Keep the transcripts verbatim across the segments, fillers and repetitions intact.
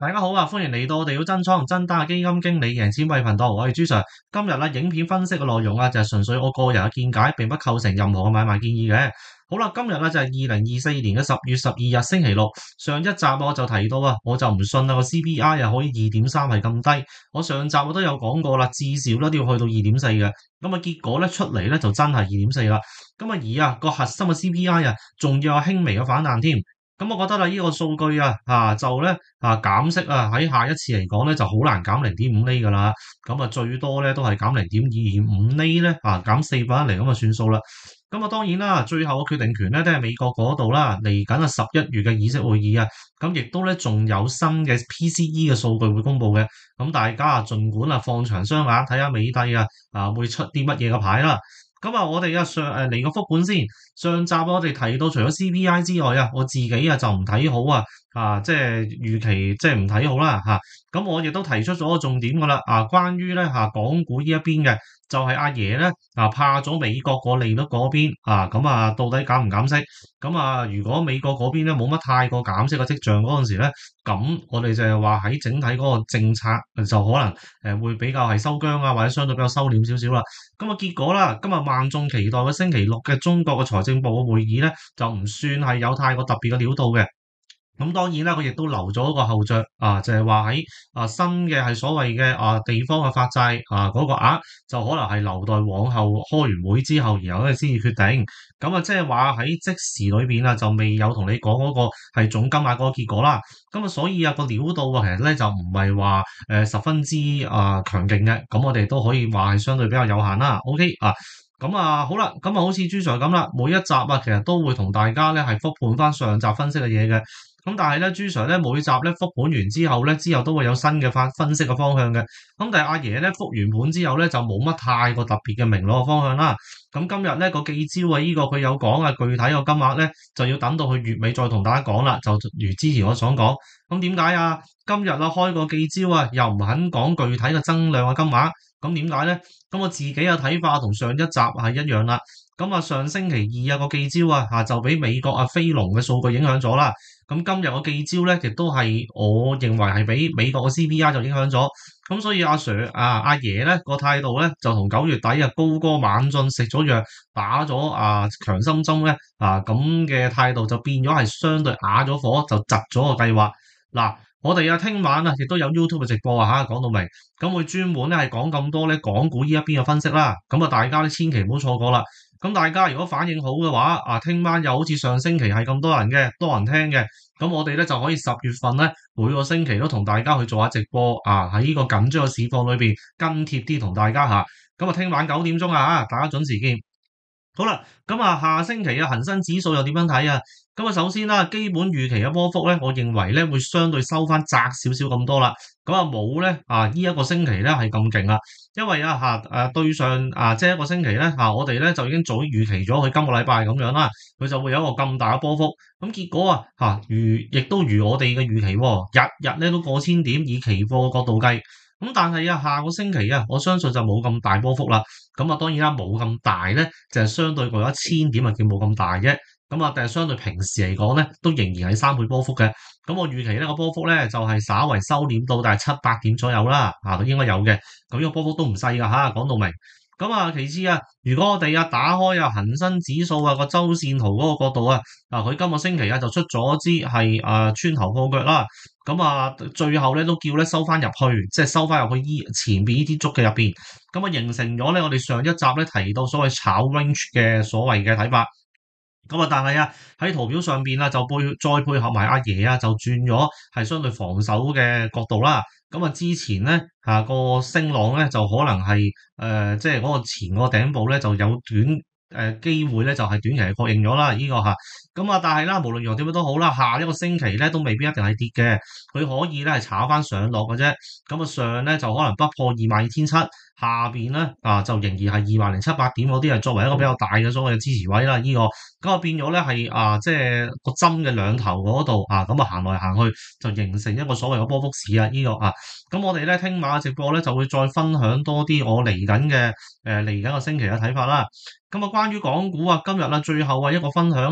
大家好啊，歡迎嚟到我哋要真倉真單嘅基金經理贏錢幣頻道，我係朱 Sir。今日啊，影片分析嘅內容啊，就係純粹我個人嘅見解，並不構成任何嘅買賣建議嘅。好啦，今日咧就係二零二四年嘅十月十二日星期六。上一集我就提到啊，我就唔信啊個 C P I 啊可以二點三係咁低。我上集我都有講過啦，至少咧都要去到二點四嘅。咁啊，結果咧出嚟咧就真係二點四啦。咁啊，而啊個核心嘅 C P I 啊，仲要有輕微嘅反彈添。咁我覺得啦，呢個數據啊，啊就咧啊減息啊，喺下一次嚟講咧就好難減零點五厘噶啦。咁啊最多咧都係減零點二五厘咧，啊減四百一嚟咁啊算數啦。咁啊當然啦，最後嘅決定權咧都係美國嗰度啦。嚟緊啊十一月嘅議息會議啊，咁亦都咧仲有新嘅 P C E 嘅數據會公布嘅。咁大家啊盡管啊放長雙眼睇下美帝啊啊會出啲乜嘢嘅牌啦。咁啊，我哋啊上誒嚟個復盤先。上集我哋提到，除咗 C P I 之外啊，我自己啊就唔睇好啊，啊即係預期即係唔睇好啦嚇。咁、啊、我亦都提出咗個重點噶啦，啊關於咧嚇港股呢一邊嘅，就係、是、阿爺咧啊怕咗美國個利率嗰邊啊，咁啊到底減唔減息？咁啊如果美國嗰邊咧冇乜太過減息嘅跡象嗰陣時咧，咁我哋就係話喺整體嗰個政策就可能誒會比較係收僵啊，或者相對比較收斂少少啦。咁啊結果啦，今日萬眾期待嘅星期六嘅中國嘅財政部嘅會議咧，就唔算係有太過特別嘅料到嘅。咁當然啦，佢亦都留咗一個後着啊，就係話喺啊新嘅係所謂嘅啊地方嘅發債啊嗰、那個額就可能係留待往後開完會之後，然後咧先至決定。咁啊，即係話喺即時裏邊啊，就未有同你講嗰個係總金額嗰個結果啦。咁啊，所以啊個料到啊，其實咧就唔係話誒十分之啊強勁嘅。咁我哋都可以話係相對比較有限啦。OK 啊。咁啊，好啦，咁啊，好似朱 Sir 咁啦，每一集啊，其實都會同大家咧係復盤翻上集分析嘅嘢嘅。咁但係咧，朱 Sir 咧每集咧復盤完之後咧，之後都會有新嘅分分析嘅方向嘅。咁但係阿爺咧復完盤之後咧，就冇乜太過特別嘅明朗嘅方向啦。咁今日咧個記招啊，呢個佢有講啊，具體個金額咧就要等到佢月尾再同大家講啦。就如之前我所講，咁點解啊？今日啊開個記招啊，又唔肯講具體嘅增量嘅金額，咁點解咧？咁我自己嘅睇法同上一集係一樣啦。咁啊上星期二啊個記招啊嚇就俾美國啊非農嘅數據影響咗啦。咁今日個記招咧亦都係我認為係俾美國嘅 C P I 就影響咗。咁所以阿 Sir 啊阿爺咧個態度咧就同九月底啊高歌猛進食咗藥打咗啊強心針咧啊咁嘅態度就變咗係相對啞咗火，就窒咗個計劃嗱。我哋啊，聽晚啊，亦都有 YouTube 嘅直播啊，嚇講到明，咁會專門咧係講咁多咧港股呢一邊嘅分析啦。咁啊，大家咧千祈唔好錯過啦。咁大家如果反應好嘅話，啊，聽晚又好似上星期係咁多人嘅，多人聽嘅，咁我哋咧就可以十月份咧每個星期都同大家去做下直播啊，喺呢個緊張嘅市況裏邊跟貼啲同大家嚇。咁啊，聽晚九點鐘啊，嚇大家準時見。好啦，咁啊，下星期嘅恒生指數又點樣睇啊？咁啊，首先啦，基本預期嘅波幅咧，我認為咧會相對收翻窄少少咁多啦。咁啊，冇咧啊，呢一個星期咧係咁勁啦，因為啊嚇誒對上啊即係一個星期咧嚇，我哋咧就已經早預期咗佢今個禮拜咁樣啦，佢就會有一個咁大嘅波幅。咁結果啊嚇如亦都如我哋嘅預期喎，日日咧都過千點，以期貨角度計。咁但係啊，下個星期啊，我相信就冇咁大波幅啦。咁啊，當然啦，冇咁大咧，就係相對過一千點啊，叫冇咁大啫。咁啊，但係相對平時嚟講咧，都仍然係三倍波幅嘅。咁我預期呢個波幅咧就係稍為收斂到，但係七八點左右啦，啊，應該有嘅。咁呢個波幅都唔細噶吓，講到明。咁啊，其次啊，如果我哋啊打開啊恒生指數啊個周線圖嗰個角度啊，啊佢今個星期啊就出咗支係啊穿頭破腳啦。咁啊，最後咧都叫咧收翻入去，即係收翻入去依前邊呢啲竹嘅入邊。咁啊，形成咗咧我哋上一集咧提到所謂炒 range 嘅所謂嘅睇法。咁啊，但係啊喺圖表上邊啊就配再配合埋阿爺啊就轉咗係相對防守嘅角度啦。咁啊之前咧下個升浪咧就可能係誒、呃、即係嗰個前個頂部咧就有短誒機會咧就係短期係確認咗啦呢個嚇。咁啊但係啦無論如何點樣都好啦，下一個星期咧都未必一定係跌嘅，佢可以咧係炒翻上落嘅啫。咁啊上咧就可能不破二萬二千七，下邊咧啊就仍然係二萬零七百點嗰啲係作為一個比較大嘅所謂嘅支持位啦呢個。咁啊變咗咧係啊即係個針嘅兩頭嗰度啊咁啊行來行去就形成一個所謂嘅波幅市啊呢個啊。咁我哋咧聽晚嘅直播咧就會再分享多啲我嚟緊嘅誒嚟緊個星期嘅睇法啦。咁啊關於港股啊今日啊最後啊一個分享啊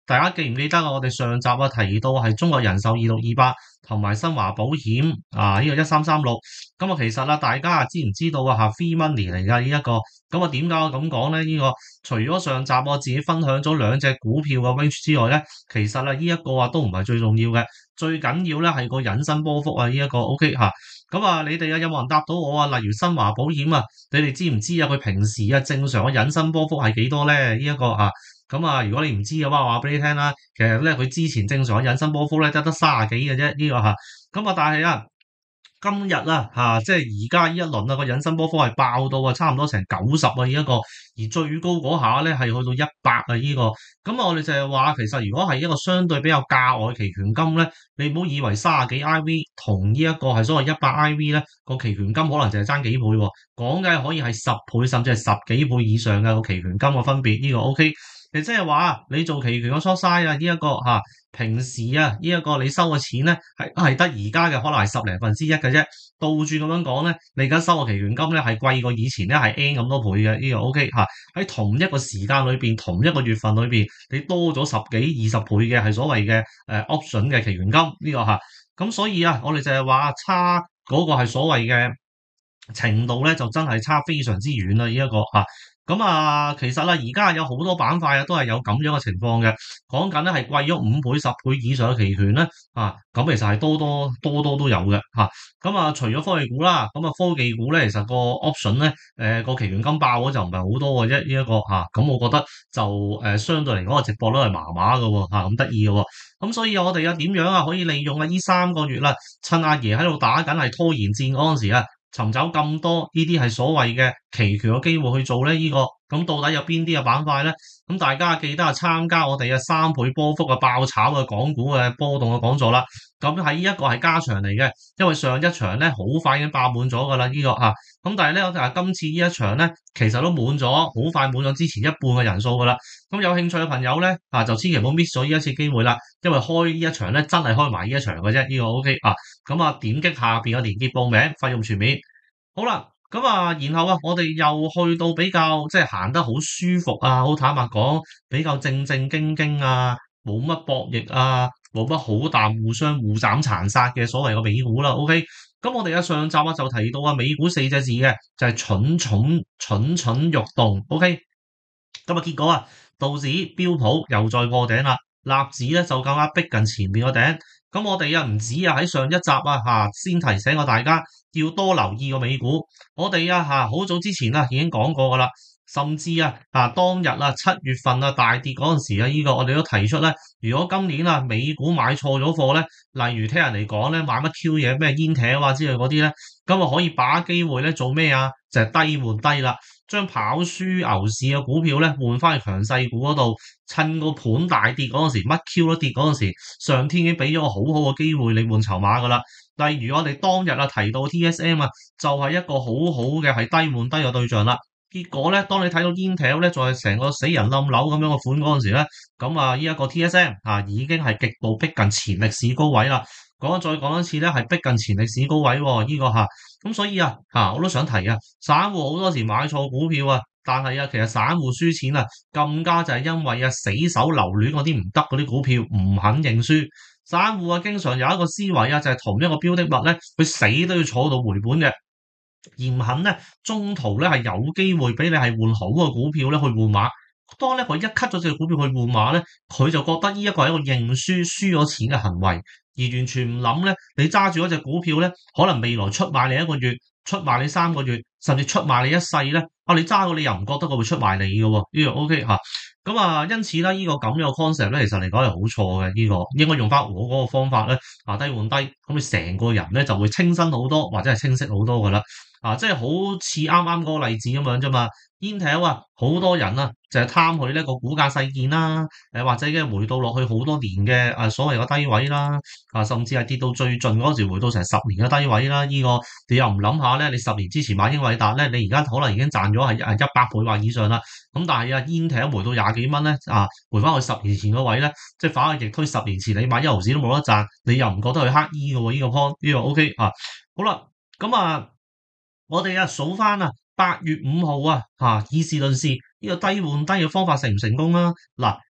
大家記唔記得啊？我哋上集啊提到係中國人壽二六二八同埋新華保險啊呢個一三三六。咁啊，其實啊，大家啊知唔知道啊？吓 free money 嚟噶呢一個。咁啊，點解我咁講咧？呢個除咗上集我自己分享咗兩隻股票嘅 range 之外咧，其實啊呢一個啊都唔係最重要嘅，最緊要咧係個引伸波幅啊呢一個 OK 吓。咁啊，你哋啊有冇人答到我啊？例如新華保險啊，你哋知唔知啊？佢平時啊正常嘅引伸波幅係幾多咧？呢一個吓。咁啊，如果你唔知嘅話，話俾你聽啦。其實咧，佢之前正常嘅引伸波幅咧，得得三十幾嘅啫，呢個吓。咁啊，但係啊，今日啦吓，即係而家呢一輪啊，個引伸波幅係爆到啊，差唔多成九十啊，呢一個。而最高嗰下咧係去到一百啊，呢個。咁啊，我哋就係話，其實如果係一個相對比較價外期權金咧，你唔好以為三十幾 I V 同呢一個係所謂一百 I V 咧個期權金可能就係爭幾倍喎，講嘅可以係十倍甚至係十幾倍以上嘅個期權金嘅分別，呢個 OK。亦即係話你做期權嘅 short side 啊，呢一個吓，平時啊呢一個你收嘅錢咧係係得而家嘅可能係十零分之一嘅啫。倒轉咁樣講咧，你而家收嘅期權金咧係貴過以前咧係 N 咁多倍嘅，呢個 OK 吓。喺同一個時間裏邊，同一個月份裏邊，你多咗十幾二十倍嘅係所謂嘅誒 option 嘅期權金呢個吓。咁所以啊，我哋就係話差嗰個係所謂嘅程度咧，就真係差非常之遠啦呢一個吓。咁啊，其實啦，而家有好多板塊啊，都係有咁樣嘅情況嘅。講緊咧係貴咗五倍、十倍以上嘅期權咧，啊，咁其實係多多多多都有嘅嚇。咁啊，除咗科技股啦，咁啊科技股咧，其實個 option 咧，誒個期權金爆咗就唔係好多嘅啫，呢一個嚇。咁我覺得就誒相對嚟講個值博率係麻麻嘅喎嚇，咁得意嘅喎。咁所以我哋啊點樣啊可以利用啊呢三個月啦，趁阿爺喺度打緊係拖延戰嗰陣時啊，尋找咁多呢啲係所謂嘅期權嘅機會去做咧，呢、這個咁到底有邊啲嘅板塊咧？咁大家記得啊參加我哋嘅三倍波幅嘅爆炒嘅港股嘅波動嘅講座啦。咁喺呢一個係加場嚟嘅，因為上一場咧好快已經爆滿咗噶啦呢個嚇。咁但係咧我哋話今次呢一場咧其實都滿咗，好快滿咗之前一半嘅人數噶啦。咁有興趣嘅朋友咧啊就千祈唔好 miss 咗呢一次機會啦，因為開呢一場咧真係開埋呢一場嘅啫，呢個 OK 啊。咁啊點擊下邊嘅連結報名，費用全免。好啦，咁啊，然後啊，我哋又去到比較即係行得好舒服啊，好坦白講，比較正正經經啊，冇乜博弈啊，冇乜好淡互相互斬殘殺嘅所謂嘅美股啦。OK，咁我哋嘅上集啊就提到啊，美股四隻字嘅就係蠢蠢蠢蠢欲動。OK，咁啊結果啊，道指標普又再破頂啦，納指咧就更加逼近前面個頂。咁我哋啊唔止啊喺上一集啊吓先提醒過大家要多留意個美股，我哋啊吓好早之前啊已經講過噶啦，甚至啊啊當日啊七月份啊大跌嗰陣時啊呢個我哋都提出咧，如果今年啊美股買錯咗貨咧，例如聽人嚟講咧買乜 Q 嘢咩 Intel 啊之類嗰啲咧，咁啊可以把握機會咧做咩啊？就係低換低啦。將跑輸牛市嘅股票咧換翻去強勢股嗰度，趁個盤大跌嗰陣時，乜 Q 都跌嗰陣時，上天已經俾咗個好好嘅機會你換籌碼噶啦。例如我哋當日啊提到 T S M 啊，就係一個好好嘅係低換低嘅對象啦。結果咧，當你睇到 Intel 咧，就係成個死人冧樓咁樣嘅款嗰陣時咧，咁啊呢一個 T S M 啊已經係極度逼近前歷史高位啦。講再講一次咧，係逼近前歷史高位喎，呢、這個吓，咁所以啊吓，我都想提啊，散戶好多時買錯股票啊，但係啊，其實散戶輸錢啊，更加就係因為啊死手留戀嗰啲唔得嗰啲股票，唔肯認輸。散戶啊，經常有一個思維啊，就係、是、同一個標的物咧，佢死都要坐到回本嘅，而唔肯咧中途咧係有機會俾你係換好嘅股票咧去換馬。當咧佢一 cut 咗隻股票去換馬咧，佢就覺得呢一個係一個認輸輸咗錢嘅行為，而完全唔諗咧，你揸住嗰隻股票咧，可能未來出賣你一個月，出賣你三個月，甚至出賣你一世咧。啊，你揸到你又唔覺得佢會出賣你嘅喎？呢個 OK 吓，咁啊，因此咧呢個咁樣嘅 concept 咧，其實嚟講係好錯嘅。呢個應該用翻我嗰個方法咧，啊低換低，咁你成個人咧就會清新好多，或者係清晰好多噶啦。啊，即係好似啱啱嗰個例子咁樣啫嘛。Intel 啊，好多人啊，就係貪佢呢個股價細件啦，誒或者嘅回到落去好多年嘅誒所謂嘅低位啦，啊甚至係跌到最盡嗰時回到成十年嘅低位啦，呢個你又唔諗下咧？你十年之前買英偉達咧，你而家可能已經賺咗係誒一百倍或以上啦。咁但係啊，Intel 回到廿幾蚊咧，啊回翻去十年前嗰位咧，即係反而逆推十年前你買一毫子都冇得賺，你又唔覺得佢乞衣嘅喎？呢個 point 呢個 OK 啊，好啦，咁啊。我哋啊數翻啊八月五號啊吓，以事論事呢個低換低嘅方法成唔成功啊？嗱，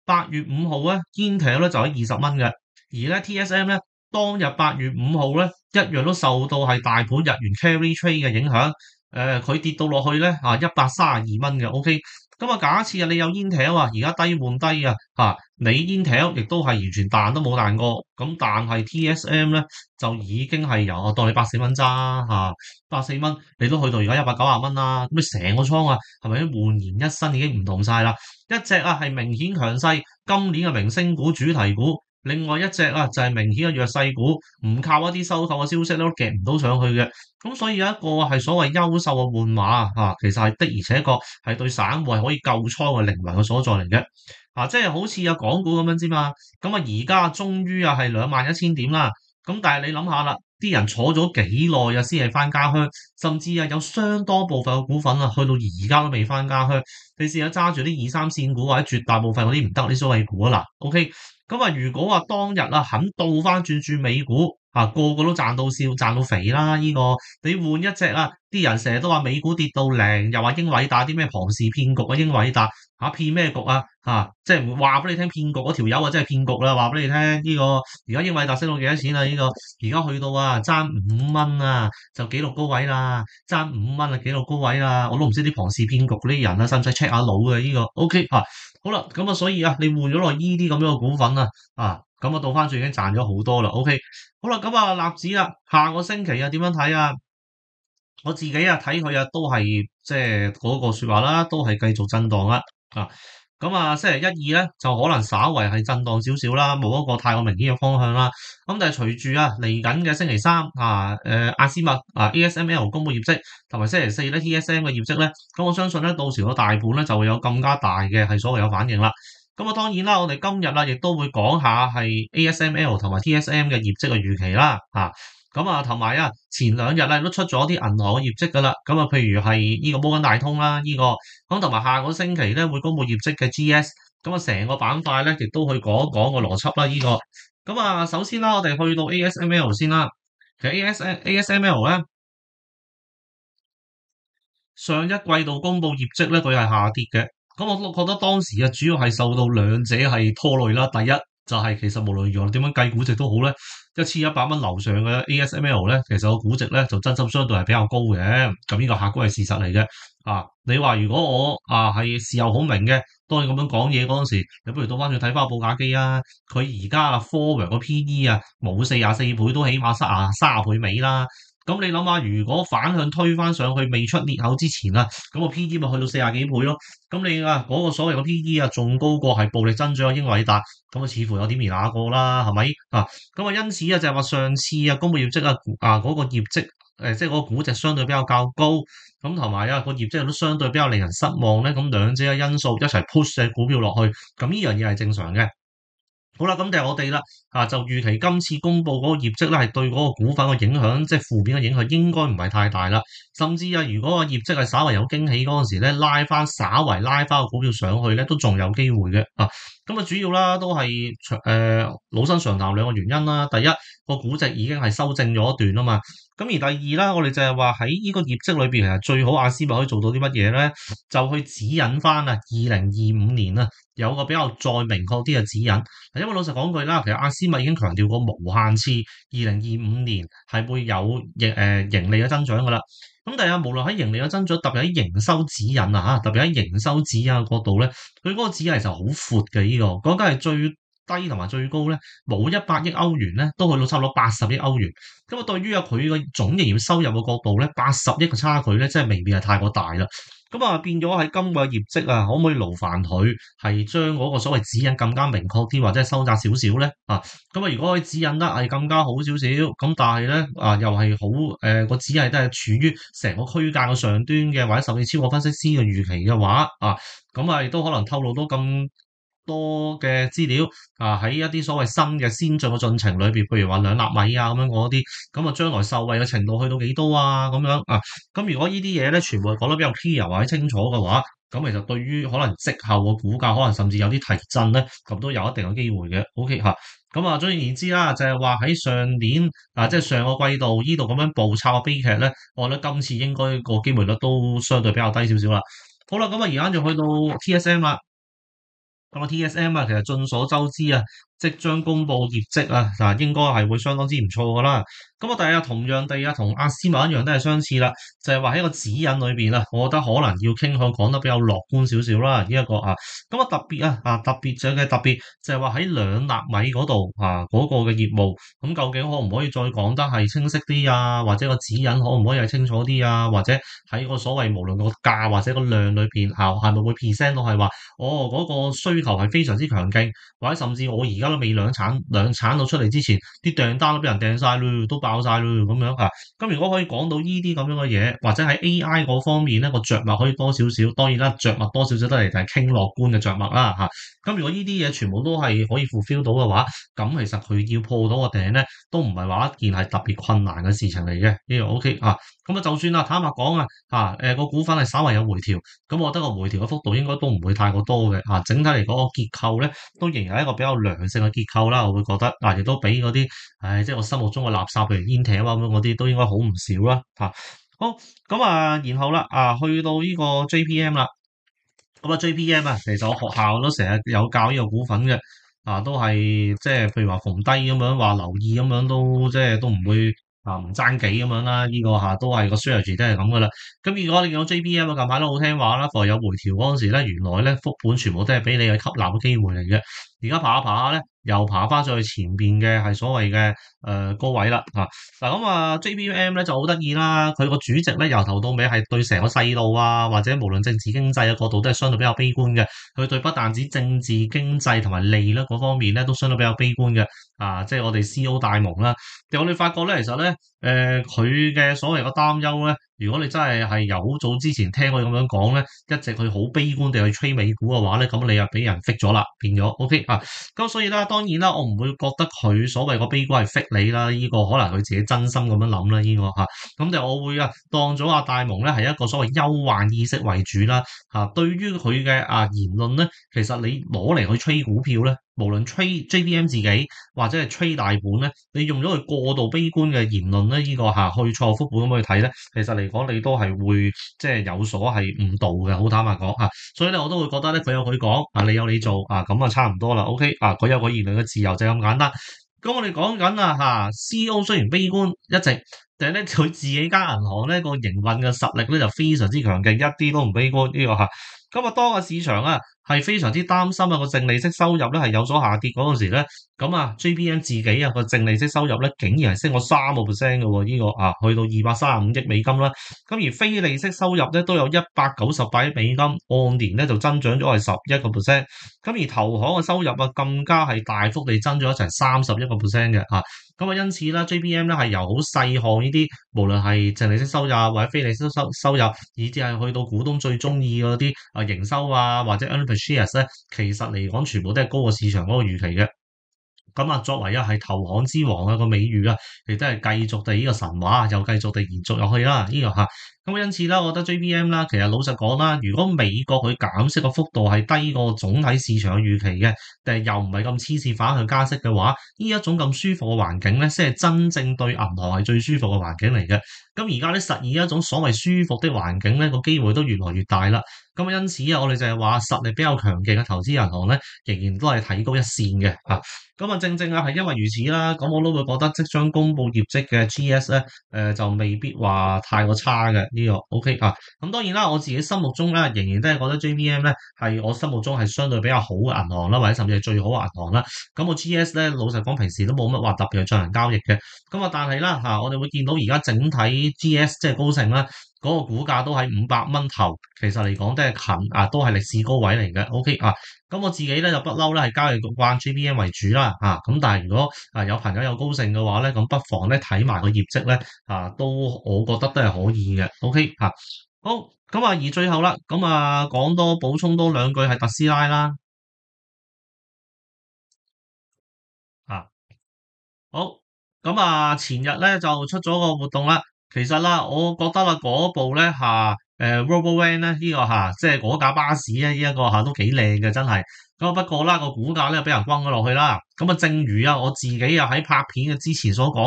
八月五號咧，Intel 咧就喺二十蚊嘅，而咧 T S M 咧當日八月五號咧一樣都受到係大盤日元 carry trade 嘅影響，誒、呃、佢跌到落去咧啊一百三十二蚊嘅，OK。咁啊，假設啊，你有 Intel 啊，而家低換低啊，嚇你 Intel 亦都係完全彈都冇彈過，咁但係 T S M 咧就已經係由我當你百四蚊揸嚇，百四蚊你都去到而家一百九十蚊啦，咁你成個倉啊係咪煥然一新已經唔同晒啦？一隻啊係明顯強勢，今年嘅明星股、主題股；另外一隻啊就係明顯嘅弱勢股，唔靠一啲收購嘅消息都夾唔到上去嘅。咁所以有一個係所謂優秀嘅換馬啊，其實係的而且確係對散戶係可以救倉嘅靈魂嘅所在嚟嘅。啊，即係好似有港股咁樣之嘛。咁啊，而家終於啊係兩萬一千點啦。咁但係你諗下啦，啲人坐咗幾耐啊先係翻家鄉，甚至啊有相當部分嘅股份啊去到而家都未翻家鄉。你試下揸住啲二三線股或者絕大部分嗰啲唔得啲所謂股啊嗱，OK。咁啊，如果話當日啊肯倒翻轉轉美股啊，個個都賺到笑賺到肥啦！呢、這個你換一隻啊，啲人成日都話美股跌到零，又話英偉達啲咩龐氏騙局啊，英偉達嚇騙咩局啊嚇、啊，即係話俾你聽騙局嗰條友啊，真係騙局啦！話俾你聽呢、這個而家英偉達升到幾多錢啊？呢、這個而家去到啊爭五蚊啊，就紀錄高位啦，爭五蚊啊紀錄高位啦，我都唔知啲龐氏騙局嗰啲人啊，使唔使 check 下腦嘅呢個？OK 嚇、啊，好啦，咁啊，所以啊，你換咗落依啲咁樣嘅股份啊，啊，咁啊倒翻轉已經賺咗好多啦。OK。好啦，咁啊，納指啊，下個星期啊，點樣睇啊？我自己啊睇佢啊，都係即係嗰個說話啦，都係繼續震盪啦。啊，咁啊，星期一二咧就可能稍為係震盪少少啦，冇一個太過明顯嘅方向啦。咁但係隨住啊嚟緊嘅星期三啊，誒、呃、阿斯麥啊 A S M L 公布業績，同埋星期四咧 T S M 嘅業績咧，咁我相信咧到時個大盤咧就會有更加大嘅係所謂有反應啦。咁啊，當然啦，我哋今日啊，亦都會講下係 A S M L 同埋 T S M 嘅業績嘅預期啦，嚇。咁啊，同埋啊，前兩日咧都出咗啲銀行嘅業績噶啦。咁啊，譬如係呢個摩根大通啦，呢、這個咁同埋下個星期咧會公布業績嘅 G S。咁啊，成個板塊咧亦都去講一講個邏輯啦，呢、這個。咁啊，首先啦，我哋去到 A S M L 先啦。其實 A S A S M L 咧上一季度公布業績咧，佢係下跌嘅。咁我都覺得當時啊，主要係受到兩者係拖累啦。第一就係、是、其實無論如何點樣計估值都好咧，一千一百蚊樓上嘅 A S M L 咧，其實個估值咧就真心相對係比較高嘅。咁呢個客觀係事實嚟嘅。啊，你話如果我啊係事後好明嘅，當你咁樣講嘢嗰陣時，你不如倒翻去睇翻個報價機啊。佢而家啊 forward 個 P E 啊冇四十四倍都起碼三啊三十倍尾啦。咁你諗下，如果反向推翻上去未出裂口之前啊，咁個 P E 咪去到四十幾倍咯。咁你啊嗰個所謂嘅 P E 啊，仲高過係暴力增長嘅英偉達，咁啊似乎有啲兒那個啦，係咪啊？咁啊因此啊就係話上次啊公布業績啊啊嗰個業績誒即係嗰個估值相對比較較高，咁同埋啊個業績都相對比較令人失望咧。咁兩者嘅因素一齊 push 隻股票落去，咁呢樣嘢係正常嘅。好啦，咁就係我哋啦，啊就預期今次公布嗰個業績咧，係對嗰個股份嘅影響，即係負面嘅影響，應該唔係太大啦。甚至啊，如果個業績係稍為有驚喜嗰陣時咧，拉翻稍為拉翻個股票上去咧，都仲有機會嘅。啊，咁啊主要啦，都係誒、呃、老生常談兩個原因啦。第一個估值已經係修正咗一段啊嘛。咁而第二啦，我哋就係話喺呢個業績裏邊，其實最好阿斯麥可以做到啲乜嘢咧？就去指引翻啊，二零二五年啊，有個比較再明確啲嘅指引。因為老實講句啦，其實阿斯麥已經強調過無限次，二零二五年係會有盈誒盈利嘅增長噶啦。咁但係無論喺盈利嘅增長，特別喺營收指引啊嚇，特別喺營收指引嘅角度咧，佢嗰個指引其實好闊嘅呢個，講緊係最低同埋最高咧，冇一百億歐元咧，都去到差唔多八十億歐元。咁啊，對於啊佢嘅總營業收入嘅角度咧，八十億嘅差距咧，真係未必係太過大啦。咁啊，變咗喺今個業績啊，可唔可以勞煩佢係將嗰個所謂指引更加明確啲，或者係收窄少少咧？啊，咁啊，如果可以指引得係更加好少少，咁但係咧啊，又係好誒個指引都係處於成個區間嘅上端嘅，或者甚至超過分析師嘅預期嘅話啊，咁啊亦都可能透露到咁多嘅資料啊，喺一啲所謂新嘅先進嘅進程裏邊，譬如話兩納米啊咁樣嗰啲，咁啊將來受惠嘅程度去到幾多啊咁樣啊？咁如果呢啲嘢咧，全部係講得比較 clear 或者清楚嘅話，咁其實對於可能績後嘅股價，可能甚至有啲提振咧，咁都有一定嘅機會嘅。OK 嚇，咁啊，總而言之啦，就係話喺上年啊，即係上個季度呢度咁樣暴炒嘅悲劇咧，我覺得今次應該個機會率都相對比較低少少啦。好啦，咁啊而家就去到 T S M 啦。 咁啊 T S M 啊，其實眾所周知啊，即將公布業績啊，嗱應該係會相當之唔錯噶啦。咁啊，但係同樣地啊，同阿斯麥一樣都係相似啦，就係話喺個指引裏邊啊，我覺得可能要傾向講得比較樂觀少少啦。呢一個啊，咁啊特別啊啊特別就嘅特別就係話喺兩納米嗰度啊嗰個嘅業務，咁究竟可唔可以再講得係清晰啲啊？或者個指引可唔可以係清楚啲啊？或者喺個所謂無論個價或者個量裏邊啊，係咪會 present 到係話？哦，嗰、那個需求係非常之強勁，或者甚至我而家都未量產量產到出嚟之前，啲訂單都俾人訂晒咯，都爆晒咯咁樣嚇。咁如果可以講到呢啲咁樣嘅嘢，或者喺 A I 嗰方面咧個着墨可以多少少，當然啦，着墨多少少得嚟就係傾樂觀嘅着墨啦嚇。咁如果呢啲嘢全部都係可以 fulfill 到嘅話，咁其實佢要破到個頂咧，都唔係話一件係特別困難嘅事情嚟嘅。呢個 OK 啊，咁啊就算啦，坦白講啊嚇，誒個股份係稍為有回調，咁我覺得個回調嘅幅度應該都唔會太過多嘅嚇。整體嚟講個結構咧，都仍然係一個比較良性嘅結構啦。我會覺得嗱，亦都比嗰啲，唉，即係我心目中嘅垃圾，譬如煙艇啊咁樣嗰啲，都應該好唔少啦嚇。好，咁啊，然後啦啊，去到呢個 J P M 啦，咁啊 J P M 啊，其實我學校都成日有教呢個股份嘅，啊都係即係譬如話逢低咁樣話留意咁樣都即係都唔會。啊，唔爭幾咁樣啦，呢、這個嚇都係個 strategy 都係咁噶啦。咁如果你見到 J P M 啊，近排都好聽話啦，逢有回調嗰陣時咧，原來咧復盤全部都係俾你去吸納嘅機會嚟嘅。而家爬下爬下咧，又爬翻上去前邊嘅係所謂嘅誒、呃、高位啦嚇。嗱咁啊 J P M 咧就好得意啦，佢個主席咧由頭到尾係對成個世道啊，或者無論政治經濟嘅角度都係相對比較悲觀嘅。佢對不但止政治經濟同埋利率嗰方面咧，都相對比較悲觀嘅。啊，即係我哋 C O 大蒙啦。我哋發覺咧，其實咧，誒佢嘅所謂嘅擔憂咧，如果你真係係由好早之前聽佢咁樣講咧，一直佢好悲觀地去吹美股嘅話咧，咁你又俾人 fix 咗啦，變咗 OK 啊。咁所以咧，當然啦，我唔會覺得佢所謂個悲觀係 fix 你啦，呢、這個可能佢自己真心咁樣諗啦，呢、這個嚇。咁就我會啊當咗阿大蒙咧係一個所謂憂患意識為主啦。嚇、啊，對於佢嘅啊言論咧，其實你攞嚟去吹股票咧。無論 trade J P M 自己或者係 trade 大盤咧，你用咗佢過度悲觀嘅言論咧，呢、這個嚇去錯幅本咁去睇咧，其實嚟講你都係會即係有所係誤導嘅，好坦白講嚇。所以咧，我都會覺得咧，佢有佢講啊，你有你做啊，咁啊差唔多啦。OK 啊，佢有佢言論嘅自由就係咁簡單。咁我哋講緊啊嚇，C E O 雖然悲觀一直，但係咧佢自己間銀行咧個營運嘅實力咧就非常之強勁，一啲都唔悲觀呢、這個嚇。咁啊，當個市場啊係非常之擔心啊個淨利息收入咧係有所下跌嗰陣時咧，咁啊 J P M 自己啊個淨利息收入咧竟然係升咗三個 percent 嘅喎，呢、這個啊去到二百三十五億美金啦。咁而非利息收入咧都有一百九十八億美金，按年咧就增長咗係十一個 percent。咁而投行嘅收入啊更加係大幅地增咗一成三十一個 percent 嘅嚇。咁啊，因此啦 J P M 咧係由好細項呢啲，無論係淨利息收入或者非利息收收入，以至係去到股東最中意嗰啲啊營收啊或者 earnings per shares 咧，其實嚟講全部都係高過市場嗰個預期嘅。咁啊，作為啊係投行之王啊個美譽啊，亦都係繼續地呢個神話又繼續地延續落去啦，呢、這個嚇。咁因此啦，我覺得 J P M 啦，其實老實講啦，如果美國佢減息嘅幅度係低過總體市場嘅預期嘅，但係又唔係咁黐線反去加息嘅話，呢一種咁舒服嘅環境咧，先係真正對銀行係最舒服嘅環境嚟嘅。咁而家咧實現一種所謂舒服的環境咧，個機會都越來越大啦。咁因此啊，我哋就係話實力比較強勁嘅投資銀行咧，仍然都係睇高一線嘅嚇。咁啊，正正啊係因為如此啦，咁我都會覺得即將公布業績嘅 G S 咧，誒、呃、就未必話太過差嘅。呢個 OK 啊，咁當然啦，我自己心目中咧，仍然都係覺得 J P M 咧係我心目中係相對比較好嘅銀行啦，或者甚至係最好嘅銀行啦。咁個 G S 咧，老實講平時都冇乜話特別去進行交易嘅。咁啊，但係啦嚇，我哋會見到而家整體 G S 即係高盛啦，嗰、那個股價都喺五百蚊頭，其實嚟講都係近啊，都係歷史高位嚟嘅。OK 啊，咁我自己咧就不嬲咧係交易慣 J P M 為主啦。啊，咁但係如果啊有朋友有高盛嘅話咧，咁不妨咧睇埋個業績咧，啊都我覺得都係可以嘅。OK 嚇、啊，好咁啊，而最後啦，咁啊講多補充多兩句係特斯拉啦。啊，好咁啊，前日咧就出咗個活動啦。其實啦，我覺得啦嗰部咧嚇誒 Robovan 咧呢、這個嚇、啊，即係嗰架巴士咧呢一個嚇都幾靚嘅真係。咁不過啦個股價咧俾人轟咗落去啦。咁啊，正如啊我自己啊喺拍片嘅之前所講啊。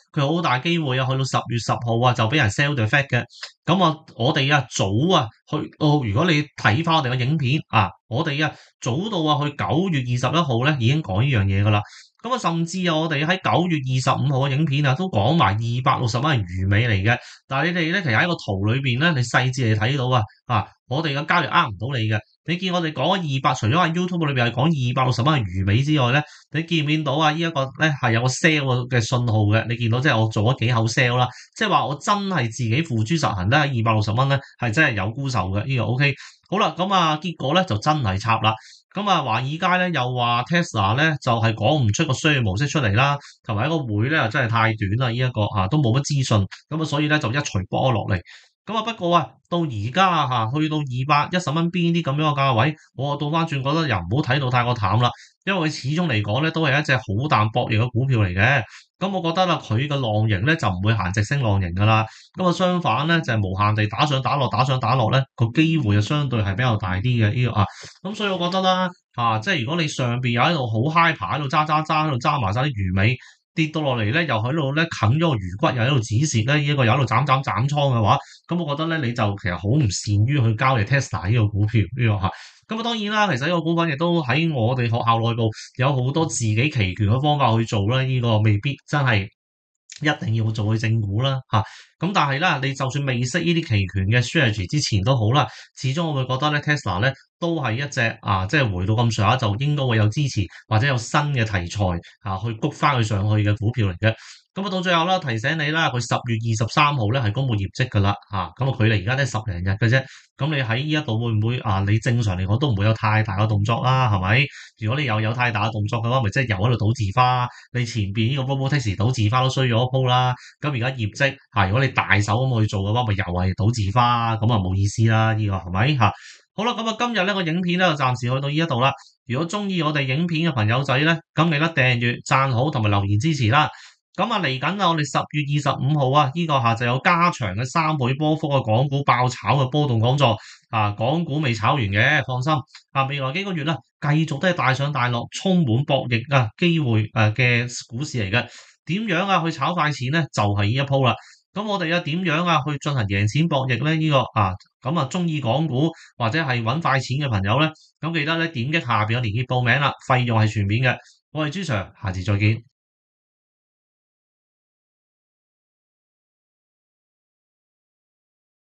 佢好大機會啊，去到十月十號啊就俾人 sell the fact 嘅。咁啊，我哋啊早啊去哦，如果你睇翻我哋嘅影片啊，我哋啊早到啊去九月二十一號咧已經講呢樣嘢噶啦。咁啊，甚至啊，我哋喺九月二十五號嘅影片啊，都講埋二百六十蚊係魚尾嚟嘅。但係你哋咧，其實喺個圖裏邊咧，你細緻嚟睇到啊，啊，我哋嘅交易呃唔到你嘅。你見我哋講咗二百，除咗喺 YouTube 裏邊係講二百六十蚊係魚尾之外咧，你見唔見到啊？呢、這、一個咧係有個 sell 嘅信號嘅，你見到即係我做咗幾口 sell 啦，即係話我真係自己付諸實行咧，喺二百六十蚊咧係真係有沽售嘅，呢、這個 OK。好啦，咁啊結果咧就真係插啦。咁啊，華爾街咧又話 Tesla 咧就係講唔出個商業模式出嚟啦，同埋一個會咧又真係太短啦，呢、這、一個嚇、啊、都冇乜資訊，咁啊所以咧就一錘波落嚟。咁啊不過啊，到而家嚇去到二百一十蚊邊啲咁樣嘅價位，我倒翻轉覺得又唔好睇到太過淡啦，因為佢始終嚟講咧都係一隻好淡博弈嘅股票嚟嘅。咁我覺得啦，佢嘅浪型咧就唔會行直升浪型噶啦。咁啊相反咧就係、是、無限地打上打落打上打落咧，個機會就相對係比較大啲嘅呢個啊。咁所以我覺得啦，啊即係如果你上邊又喺度好 high 爬喺度揸揸揸喺度揸埋晒啲魚尾，跌到落嚟咧又喺度咧啃咗個魚骨，又喺度止蝕咧，呢一個又喺度斬斬斬倉嘅話，咁我覺得咧你就其實好唔善於去交易 Tesla 呢個股票呢個嚇。咁啊當然啦，其實呢個股份亦都喺我哋學校內部有好多自己期權嘅方法去做啦，呢、這個未必真係一定要做去正股啦嚇。咁但係咧，你就算未識呢啲期權嘅 strategy 之前都好啦，始終我會覺得咧 Tesla 咧都係一隻啊，即係回到咁上下就應該會有支持或者有新嘅題材啊去谷翻佢上去嘅股票嚟嘅。咁啊，到最後啦，提醒你啦，佢十月二十三號咧係公布業績噶啦嚇，咁啊距離而家都係十零日嘅啫。咁你喺呢一度會唔會啊？你正常嚟講都唔會有太大嘅動作啦，係咪？如果你又有太大嘅動作嘅話，咪即係又喺度倒字花。你前邊呢個 Robotaxi 倒字花都衰咗一鋪啦。咁而家業績嚇、啊，如果你大手咁去做嘅話，咪又係倒字花，咁啊冇意思啦。呢、這個係咪嚇？好啦，咁啊今日呢個影片咧就暫時去到呢一度啦。如果中意我哋影片嘅朋友仔咧，咁記得訂閱、讚好同埋留言支持啦。咁啊，嚟緊啊，我哋十月二十五號啊，呢個下就有加長嘅三倍波幅嘅港股爆炒嘅波動講座啊，港股未炒完嘅，放心啊，未來幾個月啦，繼續都係大上大落，充滿博弈啊機會誒嘅股市嚟嘅。點樣啊去炒快錢咧？就係呢一鋪啦。咁我哋又點樣啊去進行贏錢博弈咧？呢個啊，咁啊中意港股或者係揾快錢嘅朋友咧，咁記得咧點擊下邊嘅連結報名啦，費用係全免嘅。我係朱 Sir，下次再見。